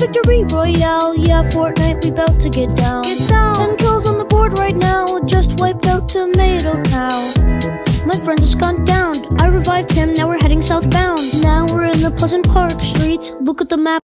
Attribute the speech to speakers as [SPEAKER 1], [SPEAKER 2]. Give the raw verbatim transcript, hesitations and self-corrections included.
[SPEAKER 1] victory royale. Yeah, Fortnite, we bout to get down. Get down. Ten kills on the board right now. Just wiped out Tomato Town. My friend just gone down. I revived him, now we're heading southbound. Now we're in the Pleasant Park streets. Look at the map.